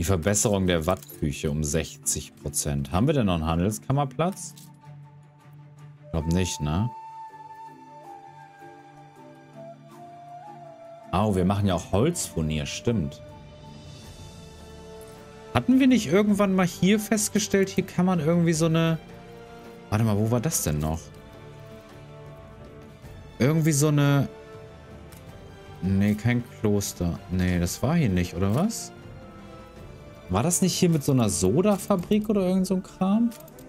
Die Verbesserung der Wattküche um 60%. Haben wir denn noch einen Handelskammerplatz? Ich glaube nicht, ne? Oh, wir machen ja auch Holzfurnier, stimmt. Hatten wir nicht irgendwann mal hier festgestellt, hier kann man irgendwie so eine... Warte mal, wo war das denn noch? Irgendwie so eine... Nee, kein Kloster. Nee, das war hier nicht, oder was? War das nicht hier mit so einer Sodafabrik oder irgend so ein Kram?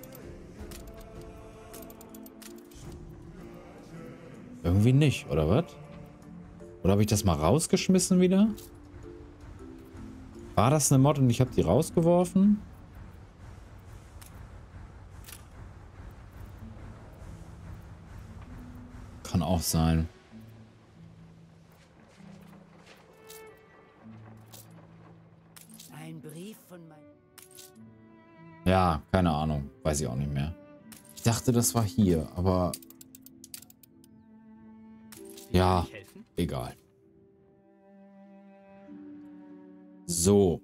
Irgendwie nicht, oder was? Oder habe ich das mal rausgeschmissen wieder? War das eine Mod und ich habe die rausgeworfen? Kann auch sein. Ein Brief von meinem... Ja, keine Ahnung. Weiß ich auch nicht mehr. Ich dachte, das war hier, aber... Ja, egal. So.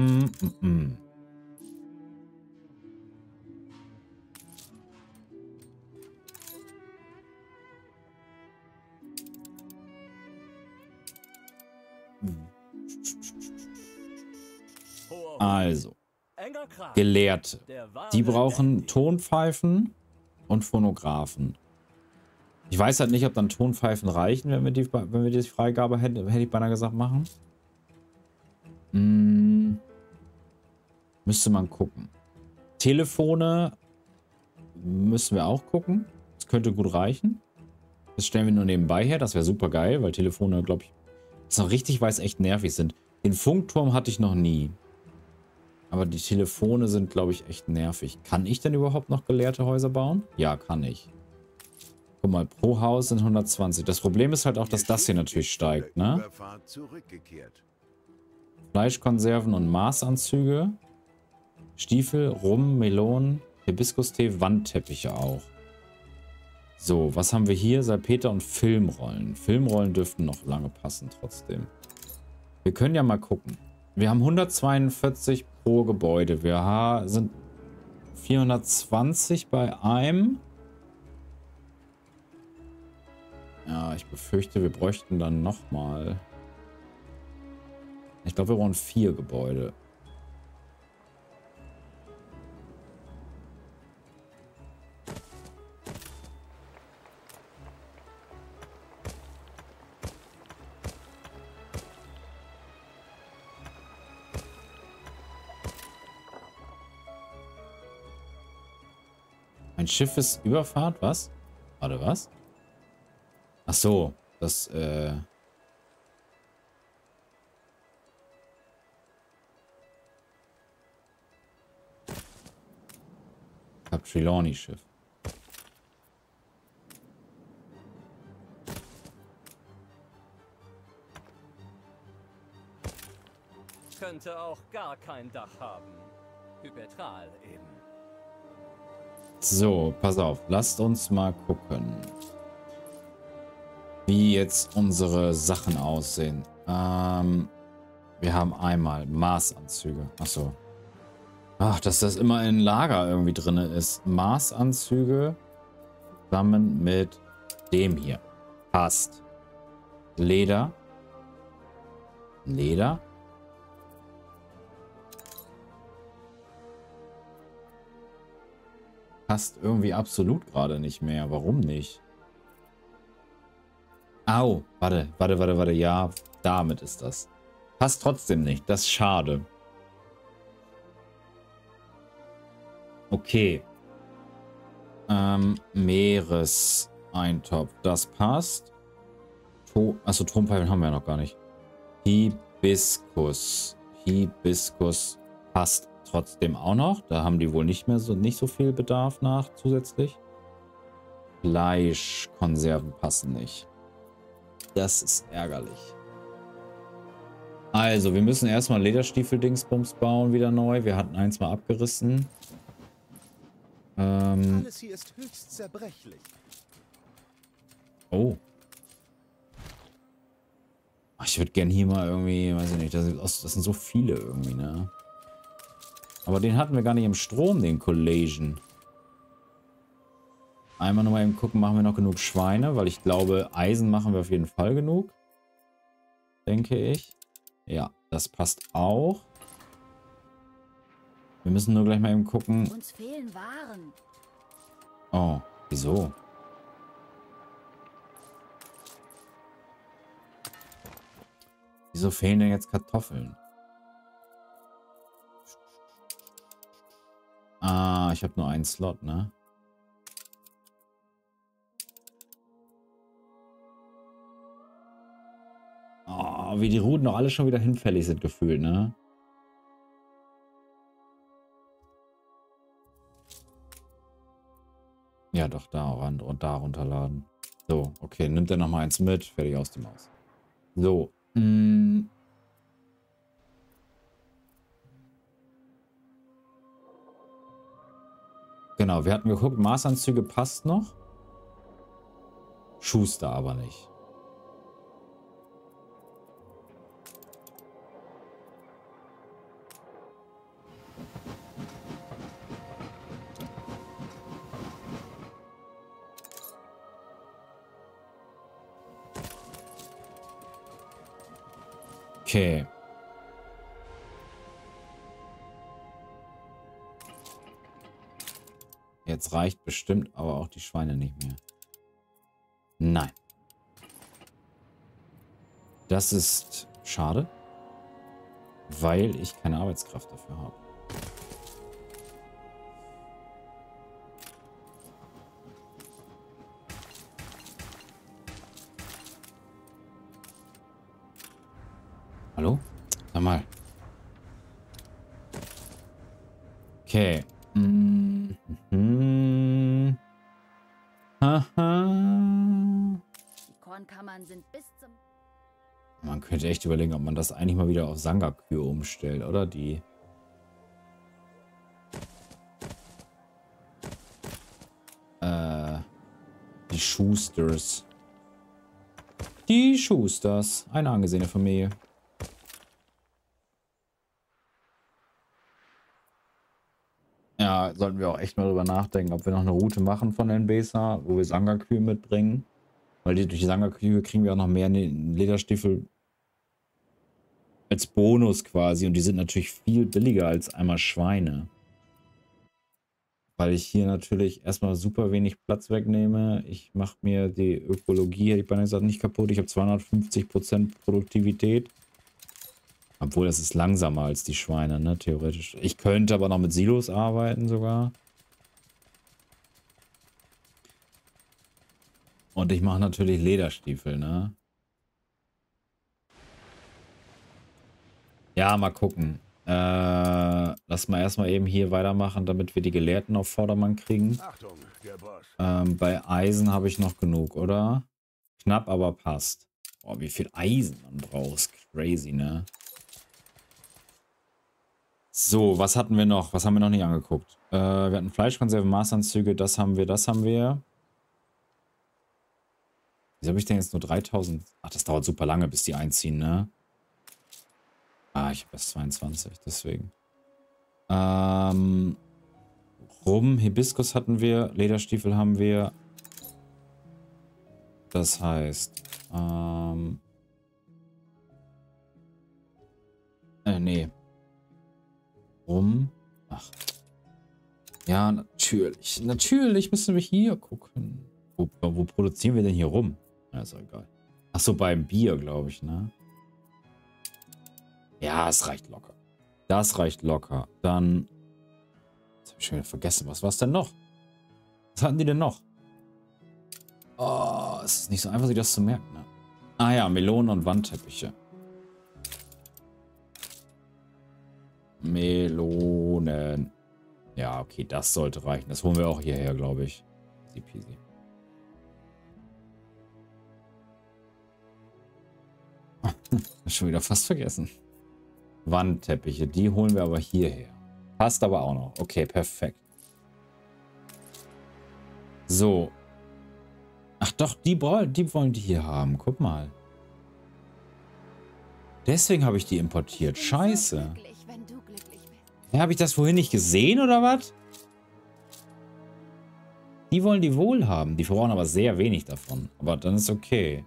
Also. Gelehrte. Die brauchen Tonpfeifen und Phonographen. Ich weiß halt nicht, ob dann Tonpfeifen reichen, wenn wir die Freigabe hätte ich beinahe gesagt, machen. Müsste man gucken. Telefone müssen wir auch gucken. Das könnte gut reichen. Das stellen wir nur nebenbei her. Das wäre super geil, weil Telefone, glaube ich, das noch richtig weiß, echt nervig sind. Den Funkturm hatte ich noch nie. Aber die Telefone sind, glaube ich, echt nervig. Kann ich denn überhaupt noch gelehrte Häuser bauen? Ja, kann ich. Guck mal, pro Haus sind 120. Das Problem ist halt auch, dass das hier natürlich steigt, ne? Fleischkonserven und Maßanzüge. Stiefel, Rum, Melonen, Hibiskustee, Wandteppiche auch. So, was haben wir hier? Salpeter und Filmrollen. Filmrollen dürften noch lange passen trotzdem. Wir können ja mal gucken. Wir haben 142 pro Gebäude. Wir sind 420 bei einem. Ja, ich befürchte, wir bräuchten dann nochmal. Ich glaube, wir brauchen 4 Gebäude. Ein Schiff ist Überfahrt, was? Warte, was? Ach so, das, Trelawney-Schiff. Könnte auch gar kein Dach haben. Hypertral eben. So, pass auf. Lasst uns mal gucken, wie jetzt unsere Sachen aussehen. Wir haben einmal Maßanzüge. Achso. Ach, dass das immer in Lager irgendwie drin ist. Maßanzüge zusammen mit dem hier. Passt. Leder. Leder. Passt irgendwie absolut gerade nicht mehr. Warum nicht? Au. Warte. Ja, damit ist das. Passt trotzdem nicht. Das ist schade. Okay. Meereseintopf. Das passt. Achso, Tonpfeifen haben wir ja noch gar nicht. Hibiskus. Hibiskus passt trotzdem auch noch. Da haben die wohl nicht so viel Bedarf nach zusätzlich. Fleischkonserven passen nicht. Das ist ärgerlich. Also, wir müssen erstmal Lederstiefel-Dingsbums bauen, wieder neu. Wir hatten eins mal abgerissen. Alles hier ist höchst zerbrechlich. Oh. Ach, ich würde gern hier mal irgendwie, weiß ich nicht, das sind so viele irgendwie, ne? Aber den hatten wir gar nicht im Strom, den Collation. Einmal nochmal eben gucken, machen wir noch genug Schweine, weil ich glaube, Eisen machen wir auf jeden Fall genug. Denke ich. Ja, das passt auch. Wir müssen nur gleich mal eben gucken. Uns fehlen Waren. Oh, wieso? Wieso fehlen denn jetzt Kartoffeln? Ah, ich habe nur einen Slot, ne? Oh, wie die Routen doch alle schon wieder hinfällig sind gefühlt, ne? Ja, doch, da ran und da runterladen. So, okay, nimmt er nochmal eins mit. Fertig, aus dem Haus. So. Genau, wir hatten geguckt, Maßanzüge passt noch. Schuster aber nicht. Okay. Jetzt reicht bestimmt aber auch die Schweine nicht mehr. Nein. Das ist schade, weil ich keine Arbeitskraft dafür habe. Hallo? Sag mal. Okay. Haha. Die Kornkammern sind bis zum... Man könnte echt überlegen, ob man das eigentlich mal wieder auf Sanga-Kühe umstellt, oder? Die Schusters. Die Schusters. Eine angesehene Familie. Ja, sollten wir auch echt mal drüber nachdenken, ob wir noch eine Route machen von den Besa, wo wir Sanga-Kühe mitbringen. Weil durch die Sanga-Kühe kriegen wir auch noch mehr Lederstiefel als Bonus quasi. Und die sind natürlich viel billiger als einmal Schweine. Weil ich hier natürlich erstmal super wenig Platz wegnehme. Ich mache mir die Ökologie, hätte ich beinahe gesagt, nicht kaputt. Ich habe 250% Produktivität. Obwohl, das ist langsamer als die Schweine, ne, theoretisch. Ich könnte aber noch mit Silos arbeiten sogar. Und ich mache natürlich Lederstiefel, ne? Ja, mal gucken. Lass mal erstmal eben hier weitermachen, damit wir die Gelehrten auf Vordermann kriegen. Achtung, der Boss. Bei Eisen habe ich noch genug, oder? Knapp, aber passt. Boah, wie viel Eisen man braucht. Ist crazy, ne? So, was hatten wir noch? Was haben wir noch nicht angeguckt? Wir hatten Fleischkonserven, Maßanzüge, das haben wir, das haben wir. Wieso habe ich denn jetzt nur 3000? Ach, das dauert super lange, bis die einziehen, ne? Ah, ich habe erst 22, deswegen. Rum, Hibiskus hatten wir, Lederstiefel haben wir. Das heißt, nee. Rum. Ach. Ja, natürlich. Natürlich müssen wir hier gucken. Wo produzieren wir denn hier rum? Ja, ist auch egal. Achso, beim Bier, glaube ich, ne? Ja, es reicht locker. Das reicht locker. Dann... Jetzt habe ich schon wieder vergessen. Was war es denn noch? Was hatten die denn noch? Oh, es ist nicht so einfach, sich das zu merken, ne? Ah ja, Melonen und Wandteppiche. Melonen. Ja, okay, das sollte reichen. Das holen wir auch hierher, glaube ich. Easy peasy. Schon wieder fast vergessen. Wandteppiche, die holen wir aber hierher. Passt aber auch noch. Okay, perfekt. So. Ach doch, die wollen die hier haben. Guck mal. Deswegen habe ich die importiert. Scheiße. Wenn du glücklich bist. Ja, habe ich das vorhin nicht gesehen, oder was? Die wollen die wohl haben. Die verbrauchen aber sehr wenig davon. Aber dann ist okay.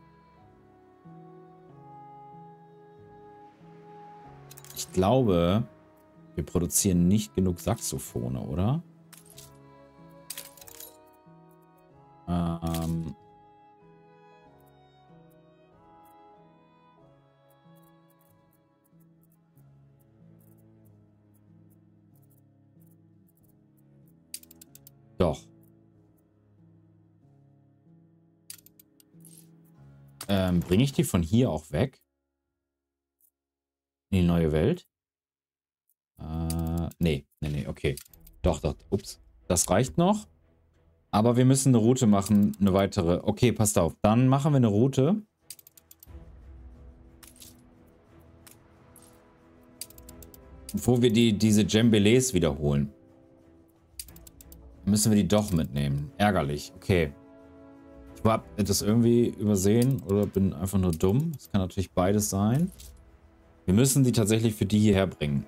Ich glaube, wir produzieren nicht genug Saxophone, oder? Doch. Bringe ich die von hier auch weg? In die neue Welt? Nee, okay. Doch. Ups. Das reicht noch. Aber wir müssen eine Route machen, eine weitere. Okay, passt auf. Dann machen wir eine Route. Wo wir diese Djembelés wiederholen. Müssen wir die doch mitnehmen. Ärgerlich. Okay. Ich habe das irgendwie übersehen oder bin einfach nur dumm. Das kann natürlich beides sein. Wir müssen die tatsächlich für die hierher bringen.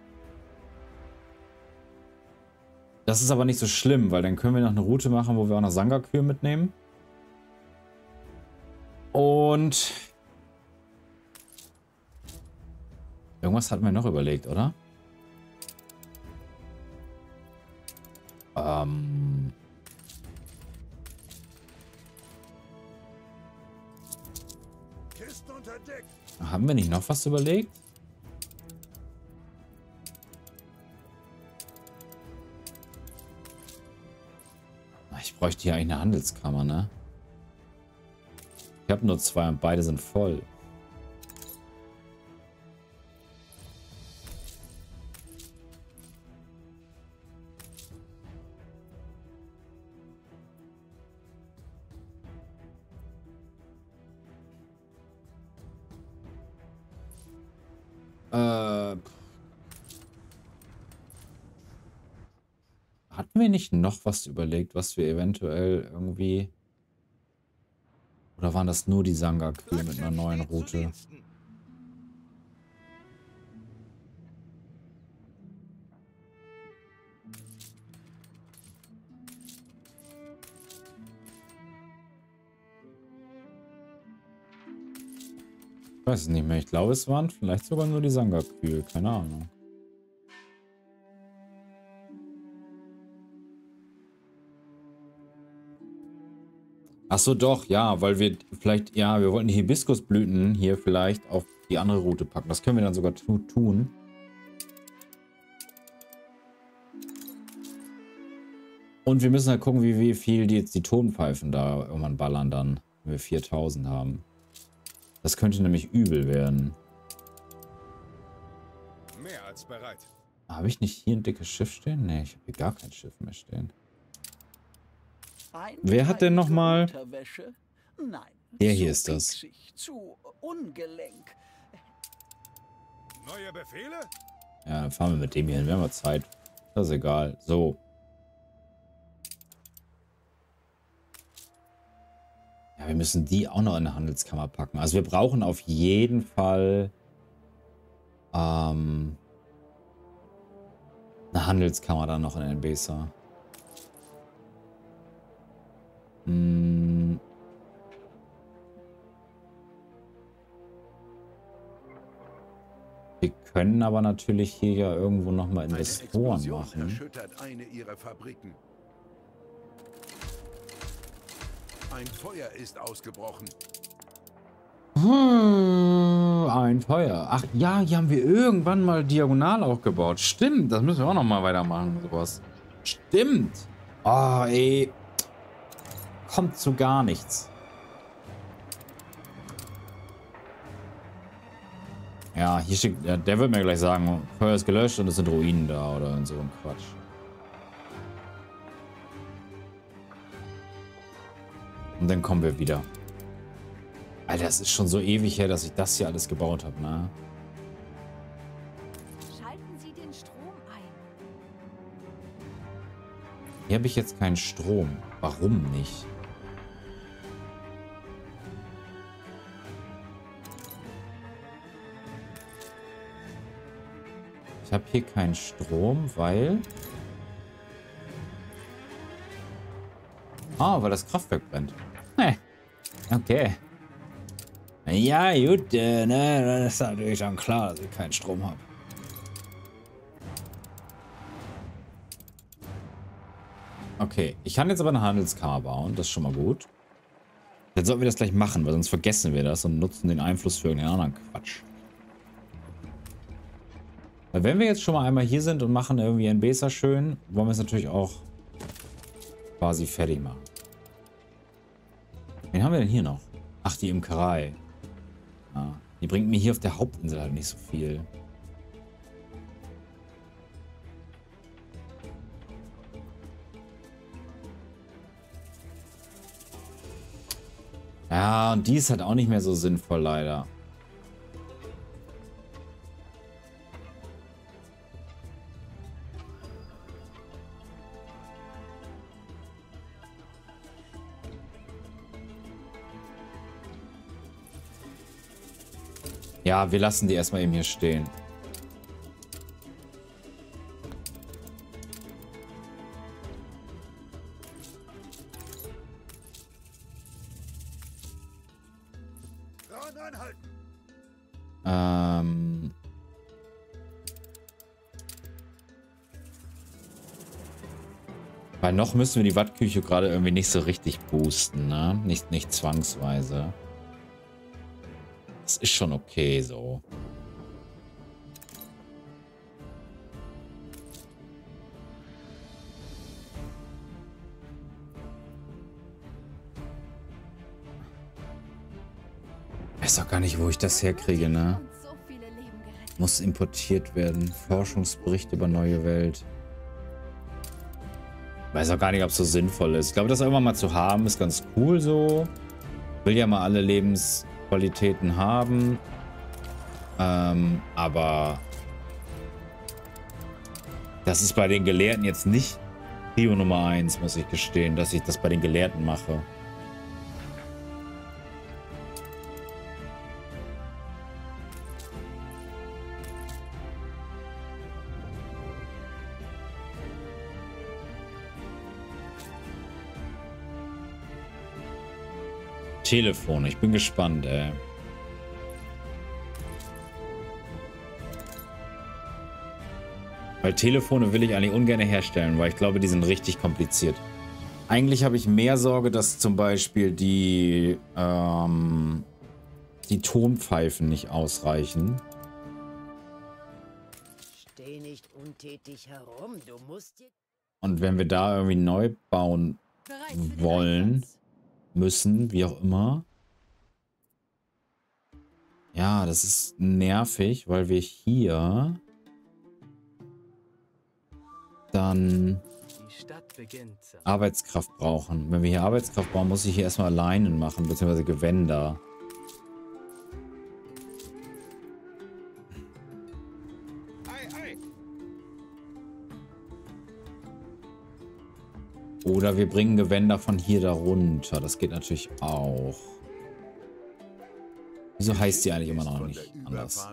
Das ist aber nicht so schlimm, weil dann können wir noch eine Route machen, wo wir auch noch Sangakür mitnehmen. Und irgendwas hatten wir noch überlegt, oder? Haben wir nicht noch was überlegt? Ich bräuchte hier eigentlich eine Handelskammer, ne? Ich habe nur 2 und beide sind voll. Hatten wir nicht noch was überlegt, was wir eventuell irgendwie... Oder waren das nur die Sangakür mit einer neuen Route? Ich weiß es nicht mehr. Ich glaube, es waren vielleicht sogar nur die Sangakür. Keine Ahnung. Ach so, doch, ja, weil wir vielleicht, ja, wir wollten die Hibiskusblüten hier vielleicht auf die andere Route packen. Das können wir dann sogar tun. Und wir müssen halt gucken, wie viel die jetzt die Tonpfeifen da irgendwann ballern dann, wenn wir 4000 haben. Das könnte nämlich übel werden. Mehr als bereit. Habe ich nicht hier ein dickes Schiff stehen? Nee, ich habe hier gar kein Schiff mehr stehen. Wer hat denn nochmal... Der hier ist das. Zu ungelenk. Neue Befehle? Ja, dann fahren wir mit dem hier hin. Wir haben ja Zeit. Das ist egal. So. Ja, wir müssen die auch noch in eine Handelskammer packen. Also wir brauchen auf jeden Fall eine Handelskammer dann noch in Elbesa. Wir können aber natürlich hier ja irgendwo nochmal Investoren machen. Erschüttert eine ihrer Fabriken. Ein Feuer ist ausgebrochen. Ein Feuer. Ach ja, hier haben wir irgendwann mal diagonal aufgebaut. Stimmt, das müssen wir auch nochmal weitermachen, sowas. Stimmt. Oh, ey. Kommt zu gar nichts. Ja, hier steht, der wird mir gleich sagen, Feuer ist gelöscht und es sind Ruinen da oder so ein Quatsch. Und dann kommen wir wieder. Alter, das ist schon so ewig her, dass ich das hier alles gebaut habe, ne? Schalten Sie den Strom ein. Hier habe ich jetzt keinen Strom. Warum nicht? Ich habe hier keinen Strom, weil... Ah, weil das Kraftwerk brennt. Okay. Ja, gut, ne, das ist natürlich schon klar, dass ich keinen Strom habe. Okay, ich kann jetzt aber eine Handelskammer bauen, das ist schon mal gut. Jetzt sollten wir das gleich machen, weil sonst vergessen wir das und nutzen den Einfluss für irgendeinen anderen Quatsch. Weil wenn wir jetzt schon mal einmal hier sind und machen irgendwie ein Besa schön, wollen wir es natürlich auch quasi fertig machen. Wen haben wir denn hier noch? Ach, die Imkerei. Ah, die bringt mir hier auf der Hauptinsel halt nicht so viel. Ja, und die ist halt auch nicht mehr so sinnvoll, leider. Ja, wir lassen die erstmal eben hier stehen. Weil noch müssen wir die Wattküche gerade irgendwie nicht so richtig boosten, ne? Nicht zwangsweise. Das ist schon okay so. Ich weiß auch gar nicht, wo ich das herkriege, ne? Muss importiert werden. Forschungsbericht über neue Welt. Weiß auch gar nicht, ob es so sinnvoll ist. Ich glaube, das irgendwann mal zu haben, ist ganz cool so. Will ja mal alle Lebensqualitäten haben. Aber das ist bei den Gelehrten jetzt nicht Prio Nummer 1, muss ich gestehen, dass ich das bei den Gelehrten mache. Telefone, ich bin gespannt, ey. Weil Telefone will ich eigentlich ungern herstellen, weil ich glaube, die sind richtig kompliziert. Eigentlich habe ich mehr Sorge, dass zum Beispiel die Tonpfeifen nicht ausreichen. Steh nicht untätig herum, du musst dir... Und wenn wir da irgendwie neu bauen wollen, müssen, wie auch immer. Ja, das ist nervig, weil wir hier dann Arbeitskraft brauchen. Wenn wir hier Arbeitskraft brauchen, muss ich hier erstmal Leinen machen, beziehungsweise Gewänder. Oder wir bringen Gewänder von hier da runter. Das geht natürlich auch. Wieso heißt die eigentlich immer noch nicht anders?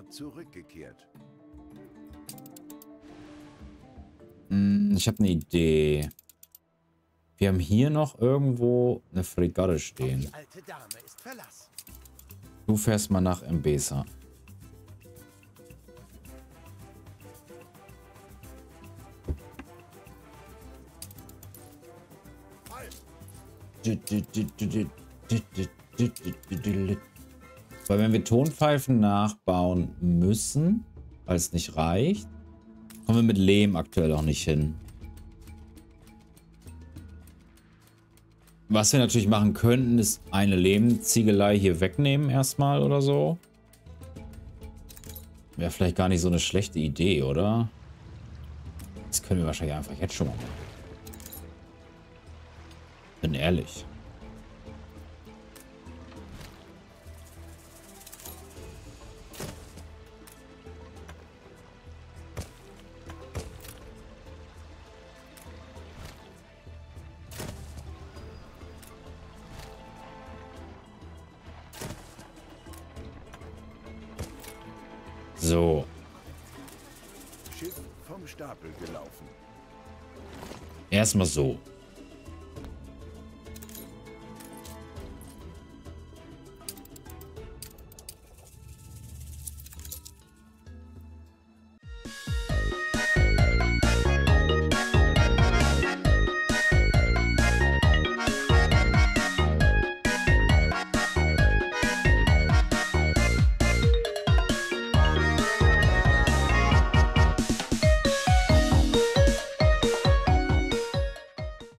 Ich habe eine Idee. Wir haben hier noch irgendwo eine Fregatte stehen. Du fährst mal nach Mbesa. Weil wenn wir Tonpfeifen nachbauen müssen, weil es nicht reicht, kommen wir mit Lehm aktuell auch nicht hin. Was wir natürlich machen könnten, ist eine Lehmziegelei hier wegnehmen erstmal oder so. Wäre vielleicht gar nicht so eine schlechte Idee, oder? Das können wir wahrscheinlich einfach jetzt schon mal machen. Bin ehrlich. So. Schiff Stapel gelaufen. Erstmal so.